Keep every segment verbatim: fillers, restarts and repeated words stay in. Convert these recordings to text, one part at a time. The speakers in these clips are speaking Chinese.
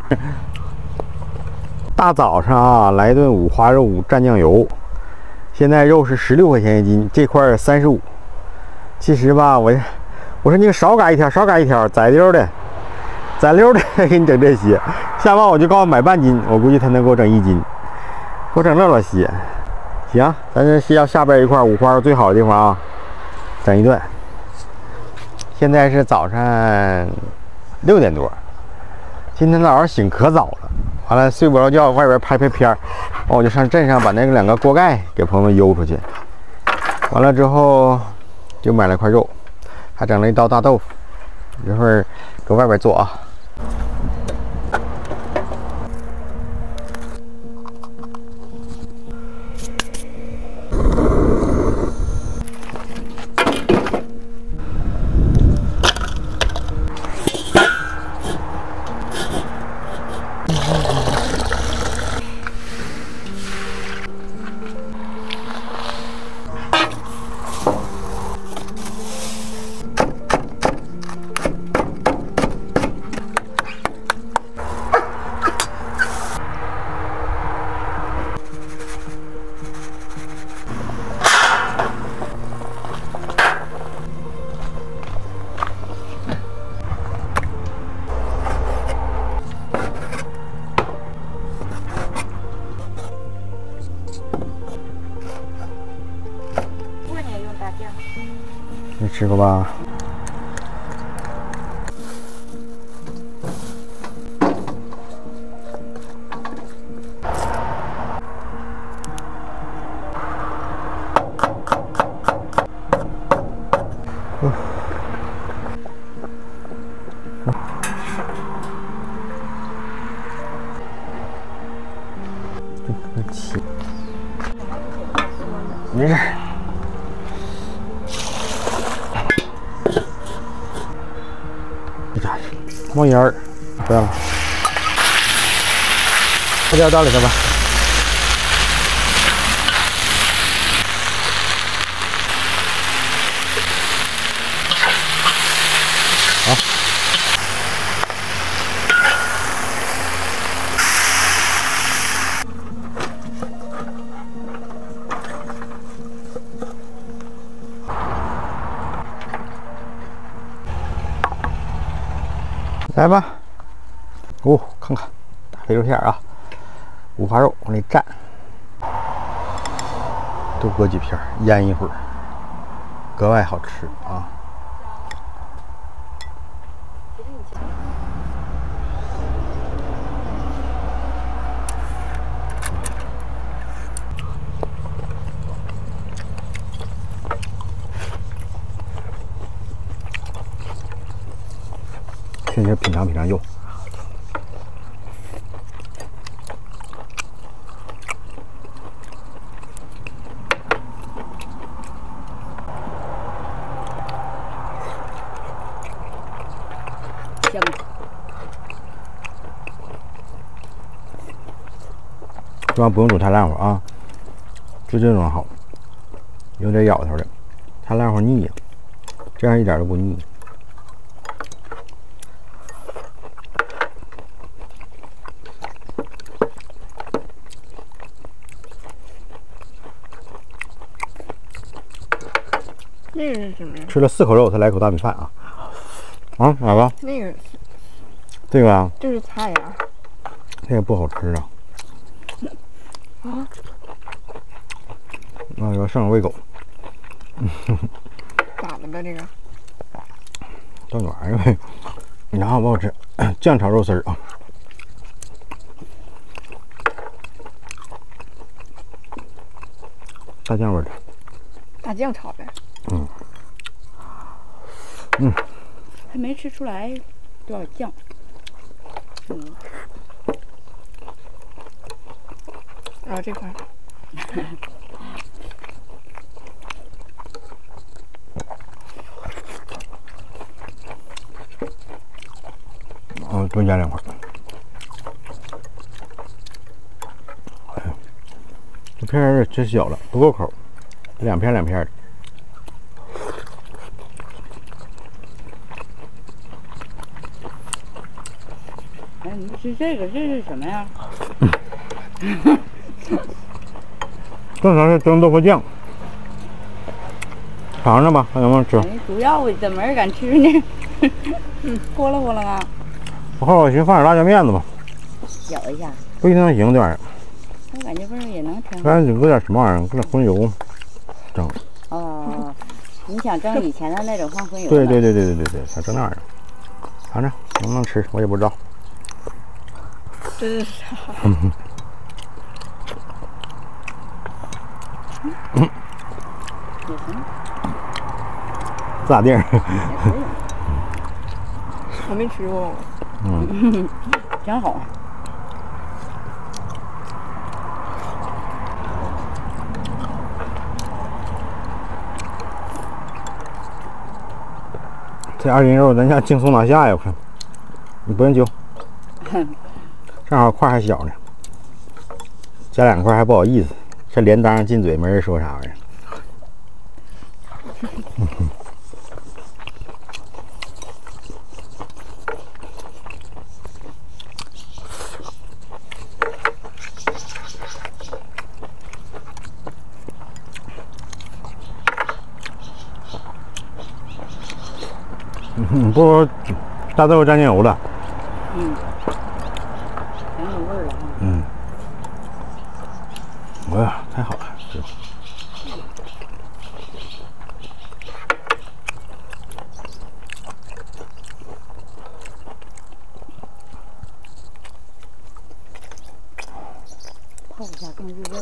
大早上啊，来顿五花肉蘸酱油。现在肉是十六块钱一斤，这块三十五。其实吧，我我说你少改一条，少改一条，宰溜的，宰溜的给你整这些。下班我就告诉买半斤，我估计他能给我整一斤，给我整乐乐些。行，咱这是要下边一块五花肉最好的地方啊，整一顿。现在是早上六点多，今天早上醒可早了。完了睡不着觉，外边拍拍片儿，完我就上镇上把那个两个锅盖给朋友们邮出去。完了之后就买了块肉，还整了一道大豆腐，一会儿搁外边做啊。没吃过吧？哦，这个气，没事。冒烟儿，不要了，快点倒里头吧。好，来吧。哦，看看大肥肉片啊，五花肉往里蘸，多搁几片，腌一会儿，格外好吃啊。现在品尝品尝肉。 香。 这玩意不用煮太烂乎啊，就这种好，有点咬头的，太烂乎腻呀，这样一点都不腻。 那个是什么呀？ 吃了四口肉，才来口大米饭啊！啊，哪个？ 那个， 这个啊？ 这是菜呀。 这个不好吃啊！ 啊？ 那个剩了喂狗。 咋的吧这个？ 当玩意儿呗。然后不好吃，酱炒肉丝儿啊。大酱味儿的。 大酱炒呗。 嗯。嗯。 还没吃出来多少酱。嗯。啊，这块。 嗯，多加两块。哎呀，这片儿真小了，不够口，两片两片的。 哎，你吃这个，这是什么呀？ 正常是蒸豆腐酱，尝尝吧，看能不能吃。 哎，主要我怎么人敢吃呢？豁了豁了啊！ 我后来我寻思放点辣椒面子吧， 咬一下， 不一定能行这玩意儿。 我感觉味儿也能挺好。 咱就搁点什么玩意儿？搁点荤油蒸。 哦，你想蒸以前的那种放荤油？ 对对对对对对对，想蒸那玩意儿。尝尝能不能吃，我也不知道。 这是啥？ 嗯也行， 咋地儿？ 也可以。 我没吃过。 嗯， 挺好。 这二斤肉咱家净送哪下呀？我看，你不用揪，正好块还小呢，加两块还不好意思，这连当进嘴没人说啥玩意儿。嗯，不如大豆蘸酱油了。 嗯，挺有味儿了哈。 嗯，哎呀，太好了，是吧？ 泡一下更入味儿。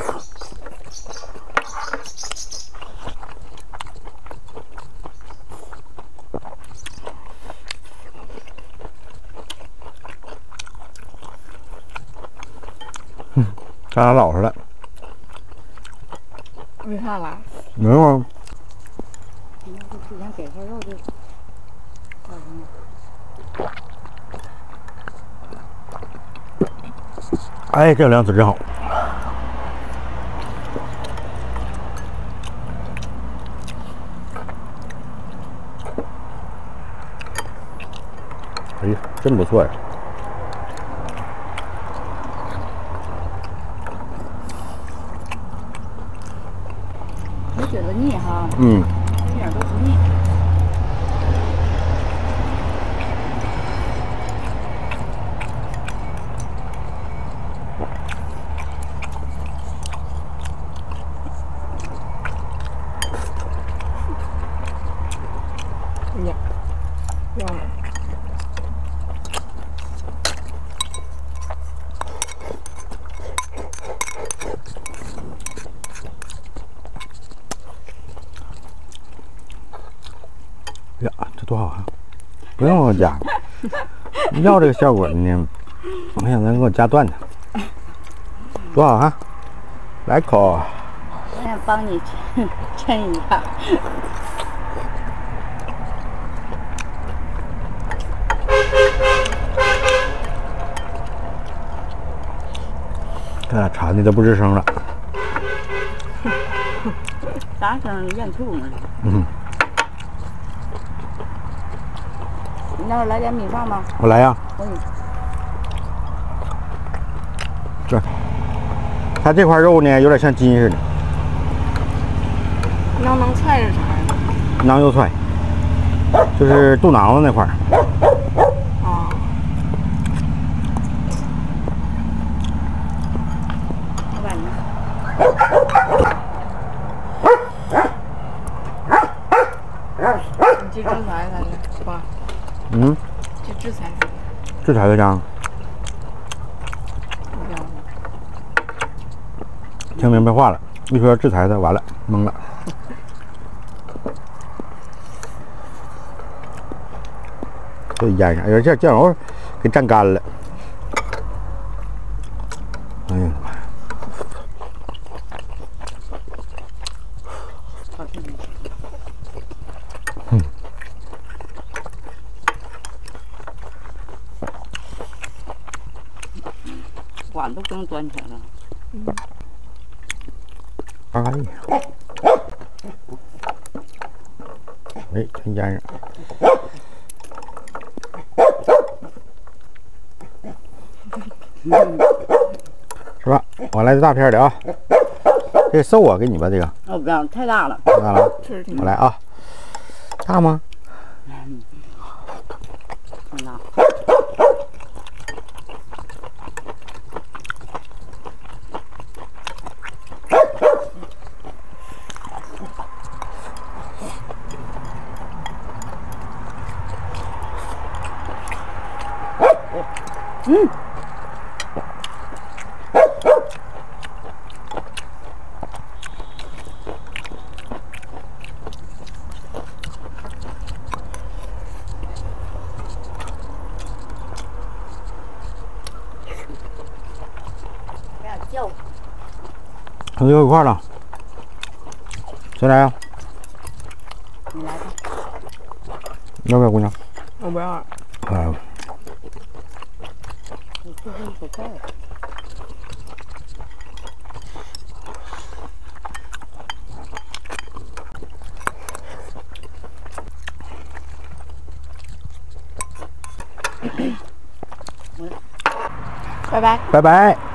咱俩老实了。 为啥啦？ 没有啊。 你要是之前给块肉就叫什么？ 哎，这凉子真好。哎呀，真不错呀。 没觉得腻哈， 嗯， 一点都不腻。 呀，忘了。 呀，这多好啊！不用我加，要这个效果的呢，我想咱给我加段子，多好啊！来口， 我想帮你抻抻一下。 这俩馋的都不吱声了。 啥声？咽吐呢？ 嗯， 你那会儿来点米饭吗？ 我来呀。 可以。 这，它这块肉呢，有点像筋似的， 囊囊菜是啥呀？ 囊油菜，就是肚囊子那块儿。 啊， 老板呢？ 你去制裁他去，爸， 嗯， 去制裁他去。 这才对张， 不要了。 听明白话了，一说制裁他，完了，懵了。这腌上，哎呀，这酱油给蘸干了。哎呀妈呀！ 好听。 嗯。 碗都不用端起来了。 嗯。 哎呀！哎，全腌上。 是吧？我来这大片的啊，这个瘦啊，给你吧，这个哦，不要太大了。 太大了， 是挺我来啊，大吗？ 挺大。嗯。不要叫。 最后一块了，谁来呀？ 你来吧。 要不要姑娘？ 我不要了。 啊， 我最后一口盖了。 拜拜。 拜拜。